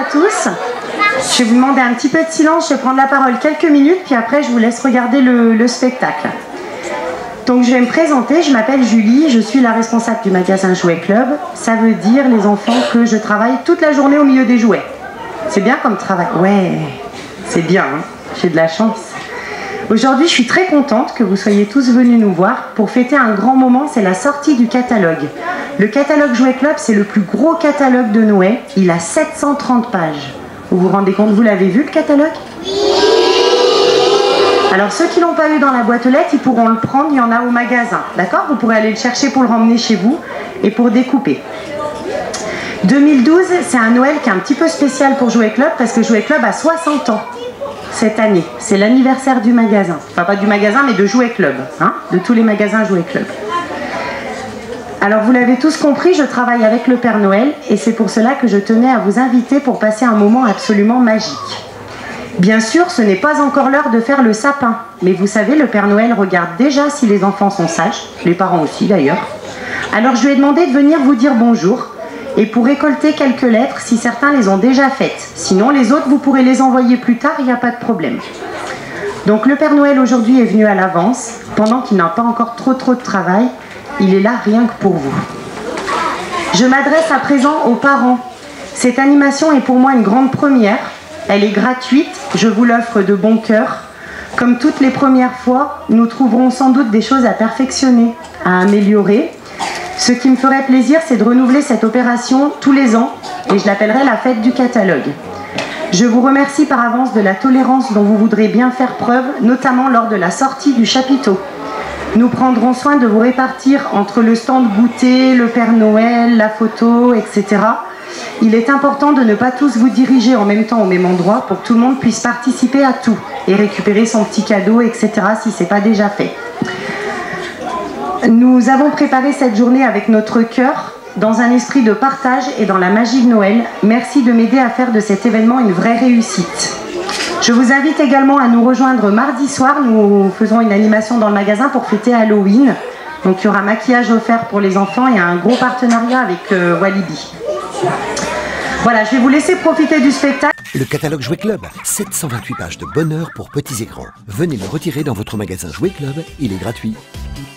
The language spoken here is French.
tous. Je vais vous demander un petit peu de silence, je vais prendre la parole quelques minutes, puis après je vous laisse regarder le spectacle. Donc je vais me présenter, je m'appelle Julie, je suis la responsable du magasin Jouet Club. Ça veut dire, les enfants, que je travaille toute la journée au milieu des jouets. C'est bien comme travail? Ouais, c'est bien, hein, j'ai de la chance. Aujourd'hui, je suis très contente que vous soyez tous venus nous voir pour fêter un grand moment, c'est la sortie du catalogue. Le catalogue Jouet Club, c'est le plus gros catalogue de Noël, il a 730 pages. Vous vous rendez compte, vous l'avez vu le catalogue? Alors ceux qui ne l'ont pas eu dans la boîte aux lettres, ils pourront le prendre, il y en a au magasin, d'accord? Vous pourrez aller le chercher pour le ramener chez vous et pour découper. 2012, c'est un Noël qui est un petit peu spécial pour Jouet Club parce que Jouet Club a 60 ans cette année. C'est l'anniversaire du magasin. Enfin pas du magasin mais de Jouet Club, hein, de tous les magasins Jouet Club. Alors vous l'avez tous compris, je travaille avec le Père Noël et c'est pour cela que je tenais à vous inviter pour passer un moment absolument magique. Bien sûr, ce n'est pas encore l'heure de faire le sapin, mais vous savez, le Père Noël regarde déjà si les enfants sont sages, les parents aussi d'ailleurs. Alors je lui ai demandé de venir vous dire bonjour, et pour récolter quelques lettres si certains les ont déjà faites. Sinon, les autres, vous pourrez les envoyer plus tard, il n'y a pas de problème. Donc le Père Noël aujourd'hui est venu à l'avance, pendant qu'il n'a pas encore trop de travail, il est là rien que pour vous. Je m'adresse à présent aux parents. Cette animation est pour moi une grande première. Elle est gratuite, je vous l'offre de bon cœur. Comme toutes les premières fois, nous trouverons sans doute des choses à perfectionner, à améliorer. Ce qui me ferait plaisir, c'est de renouveler cette opération tous les ans, et je l'appellerai la fête du catalogue. Je vous remercie par avance de la tolérance dont vous voudrez bien faire preuve, notamment lors de la sortie du chapiteau. Nous prendrons soin de vous répartir entre le stand goûter, le Père Noël, la photo, etc. Il est important de ne pas tous vous diriger en même temps au même endroit pour que tout le monde puisse participer à tout et récupérer son petit cadeau, etc. si ce n'est pas déjà fait. Nous avons préparé cette journée avec notre cœur, dans un esprit de partage et dans la magie de Noël. Merci de m'aider à faire de cet événement une vraie réussite. Je vous invite également à nous rejoindre mardi soir. Nous faisons une animation dans le magasin pour fêter Halloween. Donc il y aura maquillage offert pour les enfants et un gros partenariat avec Walibi. Voilà, je vais vous laisser profiter du spectacle. Le catalogue Jouet Club, 728 pages de bonheur pour petits et grands. Venez le retirer dans votre magasin Jouet Club, il est gratuit.